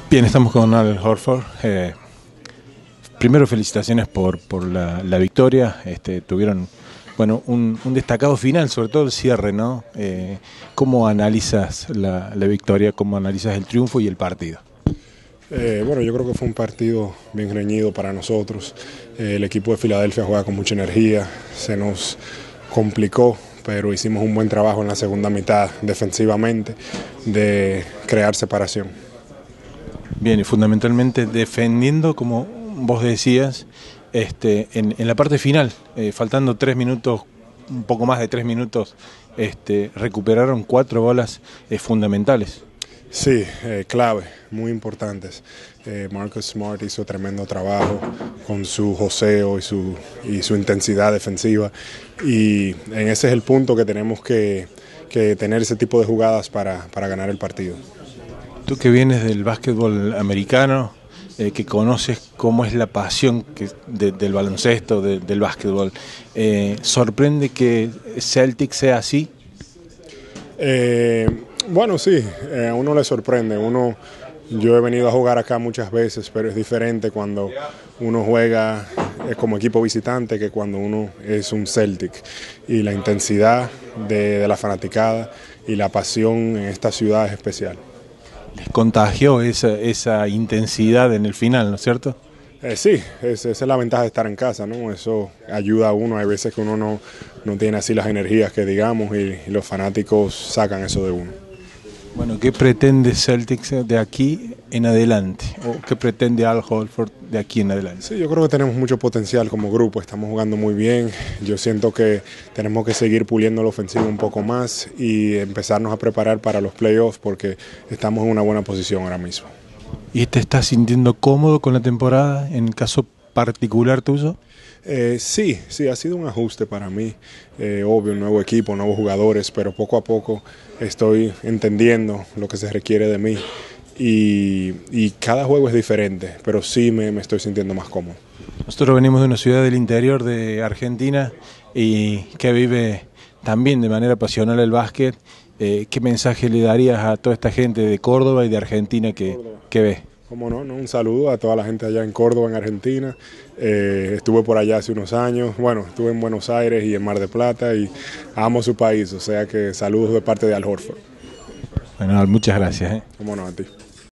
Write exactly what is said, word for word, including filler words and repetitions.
Bien, estamos con Al Horford. Eh, primero, felicitaciones por, por la, la victoria. Este, tuvieron bueno, un, un destacado final, sobre todo el cierre, ¿no? Eh, ¿Cómo analizas la, la victoria? ¿Cómo analizas el triunfo y el partido? Eh, bueno, yo creo que fue un partido bien reñido para nosotros. Eh, el equipo de Filadelfia juega con mucha energía, se nos complicó, pero hicimos un buen trabajo en la segunda mitad defensivamente de crear separación. Bien, y fundamentalmente defendiendo, como vos decías, este, en, en la parte final, eh, faltando tres minutos, un poco más de tres minutos, este, recuperaron cuatro bolas eh, fundamentales. Sí, eh, clave, muy importantes. Eh, Marcus Smart hizo tremendo trabajo con su joseo y su, y su intensidad defensiva, y en ese es el punto que tenemos que, que tener ese tipo de jugadas para, para ganar el partido. Tú que vienes del básquetbol americano, eh, que conoces cómo es la pasión que, de, del baloncesto, de, del básquetbol, eh, ¿sorprende que Celtic sea así? Eh, bueno, sí, eh, a uno le sorprende. Uno, yo he venido a jugar acá muchas veces, pero es diferente cuando uno juega eh, como equipo visitante que cuando uno es un Celtic. Y la intensidad de, de la fanaticada y la pasión en esta ciudad es especial. Les contagió esa, esa intensidad en el final, ¿no es cierto? Eh, sí, es, esa es la ventaja de estar en casa, ¿no? Eso ayuda a uno. Hay veces que uno no, no tiene así las energías que digamos, y, y los fanáticos sacan eso de uno. Bueno, ¿qué pretende Celtics de aquí en adelante? ¿O qué pretende Al Horford de aquí en adelante? Sí, yo creo que tenemos mucho potencial como grupo, estamos jugando muy bien. Yo siento que tenemos que seguir puliendo la ofensiva un poco más y empezarnos a preparar para los playoffs, porque estamos en una buena posición ahora mismo. ¿Y te estás sintiendo cómodo con la temporada en el caso particular tuyo? Eh, sí, sí, ha sido un ajuste para mí, eh, obvio, un nuevo equipo, nuevos jugadores, pero poco a poco estoy entendiendo lo que se requiere de mí, y, y cada juego es diferente, pero sí me, me estoy sintiendo más cómodo. Nosotros venimos de una ciudad del interior de Argentina y que vive también de manera pasional el básquet. Eh, ¿Qué mensaje le darías a toda esta gente de Córdoba y de Argentina que, que ve? Cómo no, no, un saludo a toda la gente allá en Córdoba, en Argentina. Eh, estuve por allá hace unos años, bueno, estuve en Buenos Aires y en Mar del Plata, y amo su país, o sea que saludos de parte de Al Horford. Bueno, muchas gracias. ¿eh? Cómo no, a ti.